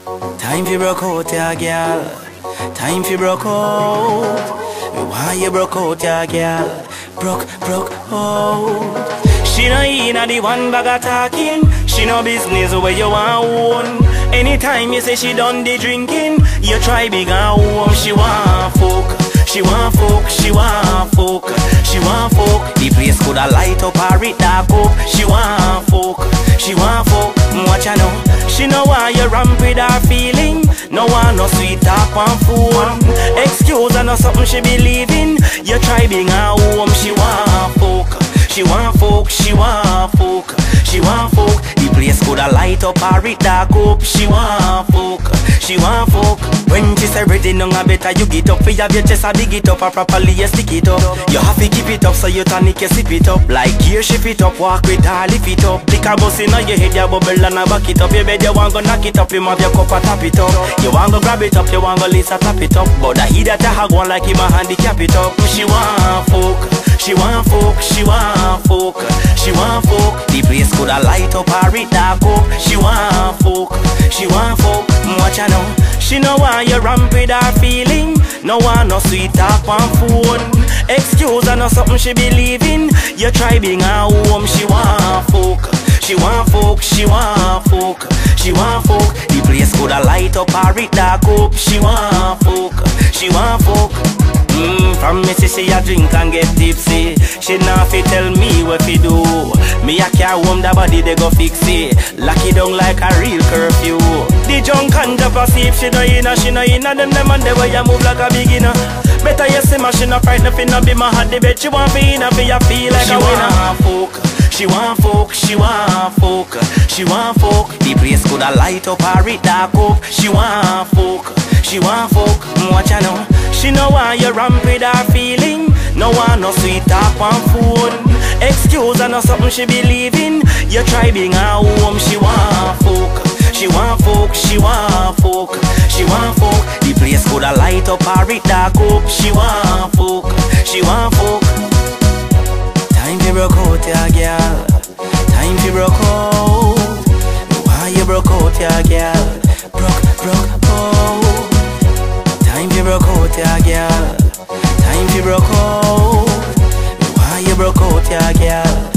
Time fi broke out, ya girl. Time fi broke out. Why you broke out, ya girl? Broke out. She no inna the one bag of talking. She no business where you want own. Anytime you say she done the drinking, you try big and home. She want fuck. She want fuck. She want fuck. She want fuck. The place coulda light up or it dark up. She want fuck. She want fuck. Watch her know. She know why you ramp with her feeling. No one no sweet talk on phone. Excuse her no something she believe in. You try bring her home. She want fuck. She want fuck. She want fuck. She want fuck. The place coulda light up or it dark up. She want fuck. She want fuck. When she say ready, no better you get up. For you have your chest, I dig it up and properly you stick it up. You have to keep it up so you tonic you sip it up. Like gear shift it up, walk with her, lift it up. Lick a bus in your head, you bubble and I back it up. You bed you want go knock it up, you have your cup and tap it up. You want go grab it up, you want go Lisa tap it up. But I hear that you have one like him a handicap it up. She want fuck. She want fuck. She want fuck. She want fuck. The place coulda light up or it dark up. She want fuck. She want fuck. Watch her know. She know why you ramp with her feeling. No one no sweet talk on phone. Excuse her no something she believe in. You try bring her home. She want fuck. She want fuck. She want fuck. She want fuck. The place coulda light up or it dark up. She want fuck. She want fuck. From me she a drink and get tipsy. She not fi tell me what fi do. Me a carry home the body they go fix it. Lock it down like a real curfew. The junk and the passive. She no inna them and the way you move like a beginner. Better you see my she no frightened fi no be my heart the bed. She want fi inna fi you feel like a winner. She want fuck. She want fuck. She want fuck. The place coulda light up or it dark up. She want fuck. She want fuck. Watch her know. She know why you ramp with her feeling. No one no sweet talk on phone. Excuse her no something she believe in. You try bring her home. She want fuck. She want fuck. She want fuck. She want fuck. The place coulda light up or it dark up. She want fuck. She want fuck. Time to broke out, ya girl. Time to broke out. Why you broke out, ya girl? Broke out. Time to broke out, ya girl. Time to broke out. Why you broke out, ya girl?